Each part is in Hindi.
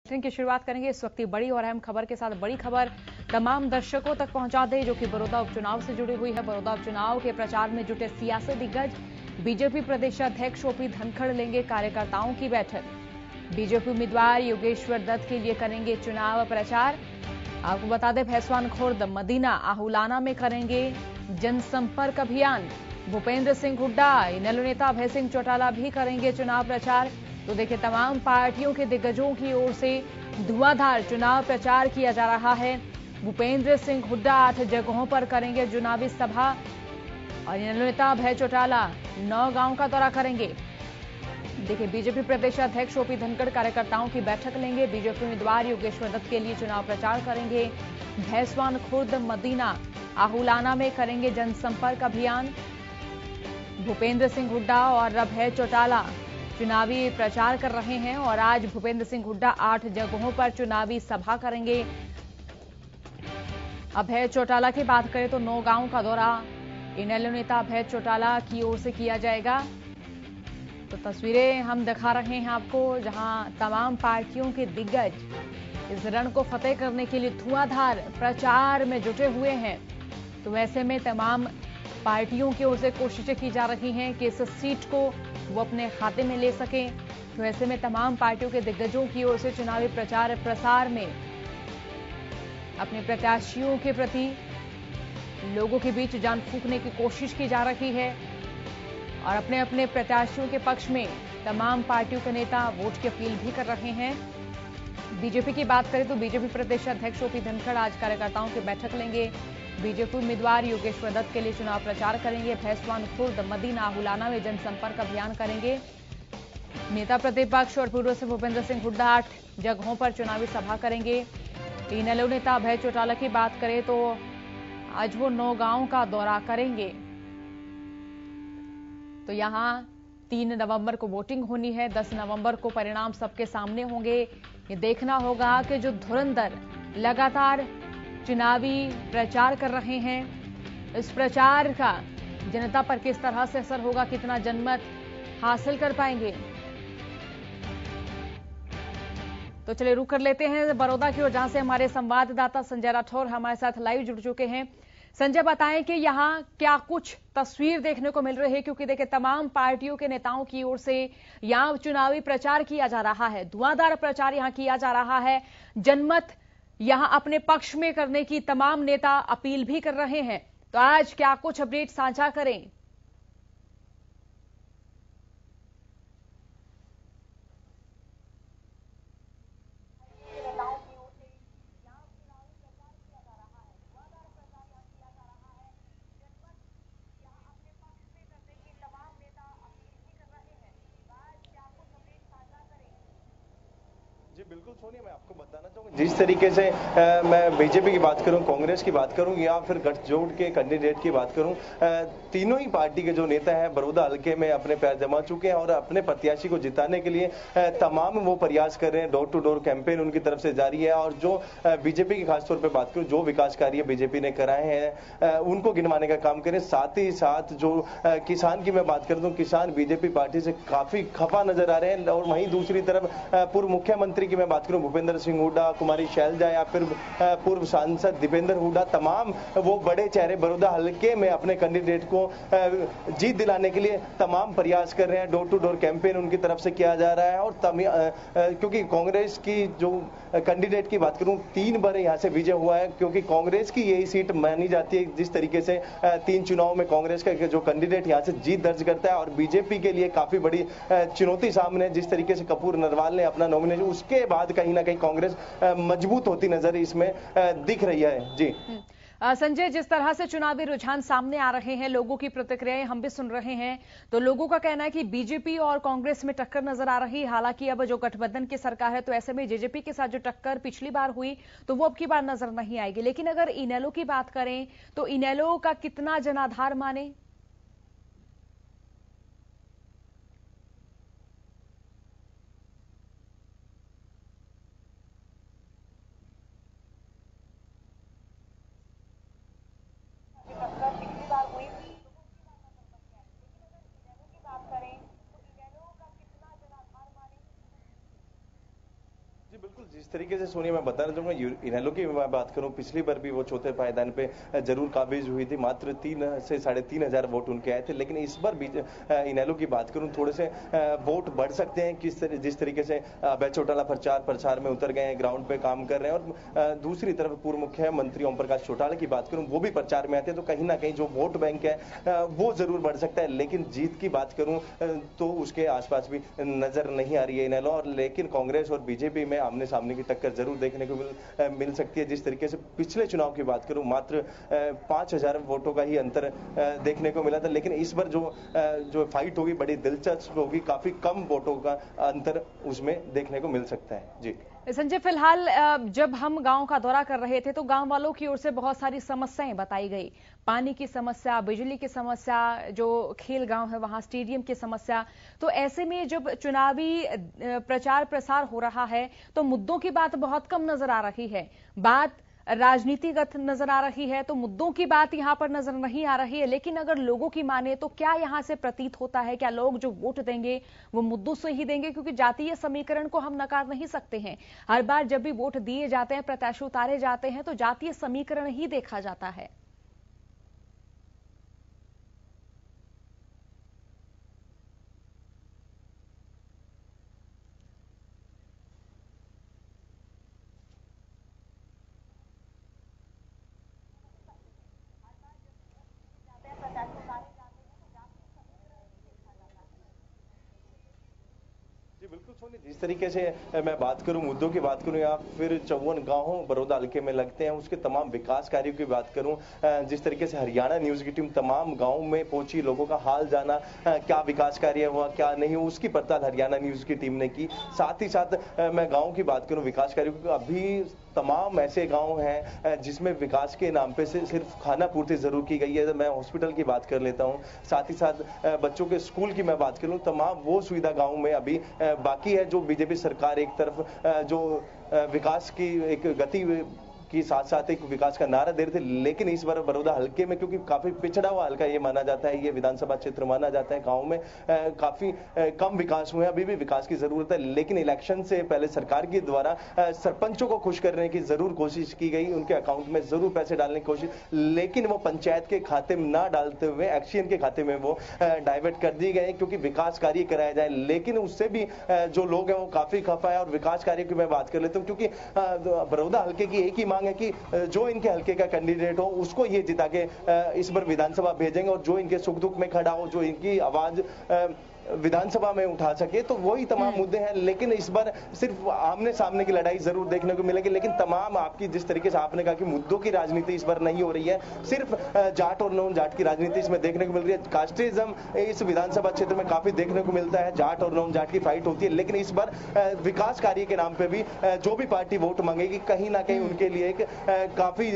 बुलेटिन की शुरुआत करेंगे इस वक्त की बड़ी और अहम खबर के साथ। बड़ी खबर तमाम दर्शकों तक पहुंचा दे जो कि बड़ौदा उपचुनाव से जुड़ी हुई है। बड़ौदा उपचुनाव के प्रचार में जुटे सियासी दिग्गज। बीजेपी प्रदेशाध्यक्ष ओपी धनखड़ लेंगे कार्यकर्ताओं की बैठक। बीजेपी उम्मीदवार योगेश्वर दत्त के लिए करेंगे चुनाव प्रचार। आपको बता दें भैंसवान खुर्द, मदीना, आहुलाना में करेंगे जनसंपर्क अभियान। भूपेंद्र सिंह हुड्डा, इनेलो नेता अभय सिंह चौटाला भी करेंगे चुनाव प्रचार। तो देखिए तमाम पार्टियों के दिग्गजों की ओर से धुआंधार चुनाव प्रचार किया जा रहा है। भूपेंद्र सिंह हुड्डा 8 जगहों पर करेंगे चुनावी सभा और इनेलो नेता अभय चौटाला 9 गांव का दौरा करेंगे। देखिए बीजेपी प्रदेशाध्यक्ष ओपी धनखड़ कार्यकर्ताओं की बैठक लेंगे। बीजेपी उम्मीदवार योगेश्वर दत्त के लिए चुनाव प्रचार करेंगे। भैंसवान खुर्द, मदीना, आहुलाना में करेंगे जनसंपर्क अभियान। भूपेंद्र सिंह हुड्डा और अभय चौटाला चुनावी प्रचार कर रहे हैं और आज भूपेंद्र सिंह हुड्डा 8 जगहों पर चुनावी सभा करेंगे। अभय चौटाला की बात करें तो 9 गांव का दौरा इनेलो नेता अभय चौटाला की ओर से किया जाएगा। तो तस्वीरें हम दिखा रहे हैं आपको जहां तमाम पार्टियों के दिग्गज इस रण को फतेह करने के लिए धुआंधार प्रचार में जुटे हुए हैं। तो वैसे में तमाम पार्टियों की ओर से कोशिशें की जा रही हैं कि इस सीट को वो अपने खाते में ले सकें। तो ऐसे में तमाम पार्टियों के दिग्गजों की ओर से चुनावी प्रचार प्रसार में अपने प्रत्याशियों के प्रति लोगों के बीच जान फूंकने की कोशिश की जा रही है और अपने अपने प्रत्याशियों के पक्ष में तमाम पार्टियों के नेता वोट की अपील भी कर रहे हैं। बीजेपी की बात करें तो बीजेपी प्रदेशाध्यक्ष ओपी धनखड़ आज कार्यकर्ताओं की बैठक लेंगे। बीजेपी उम्मीदवार योगेश्वर दत्त के लिए चुनाव प्रचार करेंगे। भैंसवान खुर्द, मदीना, आहुलाना में जनसंपर्क अभियान करेंगे। नेता प्रतिपक्ष और पूर्व से भूपेंद्र सिंह हुड्डा 8 जगहों पर चुनावी सभा करेंगे। इनेलो नेता अभय चौटाला की बात करें तो आज वो 9 गांव का दौरा करेंगे। तो यहां 3 नवंबर को वोटिंग होनी है। 10 नवंबर को परिणाम सबके सामने होंगे। ये देखना होगा कि जो धुरंधर लगातार चुनावी प्रचार कर रहे हैं, इस प्रचार का जनता पर किस तरह से असर होगा, कितना जनमत हासिल कर पाएंगे। तो चलिए रुक कर लेते हैं बड़ौदा की ओर जहां से हमारे संवाददाता संजय राठौर हमारे साथ लाइव जुड़ चुके हैं। संजय बताएं कि यहां क्या कुछ तस्वीर देखने को मिल रही है, क्योंकि देखिए तमाम पार्टियों के नेताओं की ओर से यहां चुनावी प्रचार किया जा रहा है, धुआंधार प्रचार यहां किया जा रहा है। जनमत यहां अपने पक्ष में करने की तमाम नेता अपील भी कर रहे हैं। तो आज क्या कुछ अपडेट साझा करें? जी बिल्कुल सोनिया, मैं आपको बताना चाहूंगा जिस तरीके से मैं बीजेपी की बात करूं, कांग्रेस की बात करूं या फिर गठजोड़ के कैंडिडेट की बात करूं, तीनों ही पार्टी के जो नेता हैं बड़ौदा हल्के में अपने पैर जमा चुके हैं और अपने प्रत्याशी को जिताने के लिए तमाम वो प्रयास कर रहे हैं। डोर टू डोर कैंपेन उनकी तरफ से जारी है और जो बीजेपी की खासतौर पर बात करूं, जो विकास कार्य बीजेपी ने कराए हैं उनको गिनवाने का काम करें। साथ ही साथ जो किसान की मैं बात कर दूं, किसान बीजेपी पार्टी से काफी खफा नजर आ रहे हैं। और वहीं दूसरी तरफ पूर्व मुख्यमंत्री की मैं बात करूं, भूपेंद्र सिंह हुड्डा, कुमारी शैलजा या फिर पूर्व सांसद दीपेंद्र हुड्डा, तमाम वो बड़े चेहरे बड़ौदा हल्के में अपने कैंडिडेट को जीत दिलाने के लिए तमाम प्रयास कर रहे हैं। डोर टू डोर कैंपेन उनकी तरफ से किया जा रहा है और क्योंकि कांग्रेस की जो कैंडिडेट की बात करूं 3 बार यहां से विजय हुआ है, क्योंकि कांग्रेस की यही सीट मानी जाती है। जिस तरीके से 3 चुनाव में कांग्रेस का जो कैंडिडेट यहां से जीत दर्ज करता है और बीजेपी के लिए काफी बड़ी चुनौती सामने है। जिस तरीके से कपूर नरवाल ने अपना नॉमिनेशन, उसके बाद कहीं ना कहीं कांग्रेस मजबूत होती नजर इसमें दिख रही है। जी संजय, जिस तरह से चुनावी रुझान सामने आ रहे हैं, लोगों की प्रतिक्रियाएं हम भी सुन रहे हैं, तो लोगों का कहना है कि बीजेपी और कांग्रेस में टक्कर नजर आ रही है। हालांकि अब जो गठबंधन की सरकार है तो ऐसे में जेजेपी के साथ जो टक्कर पिछली बार हुई तो वो अब की बार नजर नहीं आएगी। लेकिन अगर इनेलो की बात करें तो इनेलो का कितना जनाधार माने? बिल्कुल जिस तरीके से सोनिया मैं बताना चाहूंगा, इनेलो की मैं बात करूं, पिछली बार भी वो चौथे पायदान पे जरूर काबिज हुई थी, मात्र 3 से 3,500 वोट उनके आए थे। लेकिन इस बार भी इनेलो की बात करूं, थोड़े से वोट बढ़ सकते हैं। जिस तरीके से अभय चौटाला प्रचार में उतर गए हैं, ग्राउंड पे काम कर रहे हैं, और दूसरी तरफ पूर्व मुख्यमंत्री ओम प्रकाश चौटाला की बात करूं, वो भी प्रचार में आते हैं, तो कहीं ना कहीं जो वोट बैंक है वो जरूर बढ़ सकता है। लेकिन जीत की बात करूं तो उसके आसपास भी नजर नहीं आ रही है इनेलो। और लेकिन कांग्रेस और बीजेपी में आमने सामने की टक्कर जरूर देखने को मिल सकती है। जिस तरीके से पिछले चुनाव की बात करूं, मात्र 5,000 वोटों का ही अंतर देखने को मिला था। लेकिन इस बार जो फाइट होगी बड़ी दिलचस्प होगी, काफी कम वोटों का अंतर उसमें देखने को मिल सकता है। जी संजय, फिलहाल जब हम गांव का दौरा कर रहे थे तो गांव वालों की ओर से बहुत सारी समस्याएं बताई गई। पानी की समस्या, बिजली की समस्या, जो खेल गांव है वहां स्टेडियम की समस्या। तो ऐसे में जब चुनावी प्रचार प्रसार हो रहा है तो मुद्दों की बात बहुत कम नजर आ रही है, बात राजनीतिगत नजर आ रही है, तो मुद्दों की बात यहां पर नजर नहीं आ रही है। लेकिन अगर लोगों की माने तो क्या यहां से प्रतीत होता है, क्या लोग जो वोट देंगे वो मुद्दों से ही देंगे? क्योंकि जातीय समीकरण को हम नकार नहीं सकते हैं। हर बार जब भी वोट दिए जाते हैं, प्रत्याशी उतारे जाते हैं, तो जातीय समीकरण ही देखा जाता है। जी बिल्कुल सोनी, जिस तरीके से मैं बात करूं, मुद्दों की बात करूं, या फिर 54 गांवों बड़ौदा हल्के में लगते हैं उसके तमाम विकास कार्यों की बात करूं, जिस तरीके से हरियाणा न्यूज की टीम तमाम गांवों में पहुंची, लोगों का हाल जाना, क्या विकास कार्य हुआ क्या नहीं, उसकी पड़ताल हरियाणा न्यूज की टीम ने की। साथ ही साथ मैं गाँव की बात करूं, विकास कार्यों की, अभी तमाम ऐसे गांव हैं जिसमें विकास के नाम पे सिर्फ खाना पूर्ति जरूर की गई है। मैं हॉस्पिटल की बात कर लेता हूं, साथ ही साथ बच्चों के स्कूल की मैं बात करूं, तमाम वो सुविधा गांव में अभी बाकी है। जो बीजेपी सरकार एक तरफ जो विकास की एक गति की साथ साथ एक विकास का नारा दे रहे थे, लेकिन इस बार बड़ौदा हल्के में, क्योंकि काफी पिछड़ा हुआ हल्का ये माना जाता है, ये विधानसभा क्षेत्र माना जाता है, गांव में काफी कम विकास हुए, अभी भी विकास की जरूरत है। लेकिन इलेक्शन से पहले सरकार के द्वारा सरपंचों को खुश करने की जरूर कोशिश की गई, उनके अकाउंट में जरूर पैसे डालने की कोशिश, लेकिन वो पंचायत के खाते में ना डालते हुए एक्शन के खाते में वो डाइवर्ट कर दिए गए, क्योंकि विकास कार्य कराया जाए। लेकिन उससे भी जो लोग हैं वो काफी खफा है। और विकास कार्य की मैं बात कर लेता हूँ, क्योंकि बड़ौदा हल्के की एक ही मांग है कि जो इनके हल्के का कैंडिडेट हो उसको ये जिता के इस बार विधानसभा भेजेंगे, और जो इनके सुख दुख में खड़ा हो, जो इनकी आवाज विधानसभा में उठा सके, तो वही तमाम मुद्दे हैं। लेकिन इस बार सिर्फ आमने सामने की लड़ाई जरूर देखने को मिलेगी, लेकिन तमाम आपकी जिस तरीके से आपने कहा कि मुद्दों की राजनीति इस बार नहीं हो रही है, सिर्फ जाट और नॉन जाट की राजनीति इसमें देखने को मिल रही है। कास्टिज्म इस विधानसभा क्षेत्र में काफी देखने को मिलता है, जाट और नॉन जाट की फाइट होती है। लेकिन इस बार विकास कार्य के नाम पे भी जो भी पार्टी वोट मांगेगी, कहीं ना कहीं उनके लिए एक काफी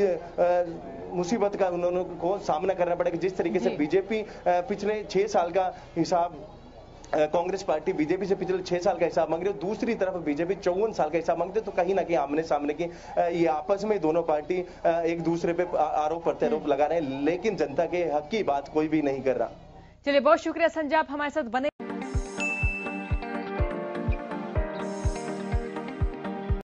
मुसीबत का उन्होंने को सामना करना पड़ेगा। जिस तरीके से बीजेपी पिछले 6 साल का हिसाब, कांग्रेस पार्टी बीजेपी से पिछले 6 साल का हिसाब मांग रही है, दूसरी तरफ बीजेपी 54 साल का हिसाब मांगते, तो कहीं ना कहीं आमने सामने की ये आपस में दोनों पार्टी एक दूसरे पे आरोप प्रत्यारोप लगा रहे हैं, लेकिन जनता के हक की बात कोई भी नहीं कर रहा। चलिए, बहुत शुक्रिया संजय, आप हमारे साथ बने।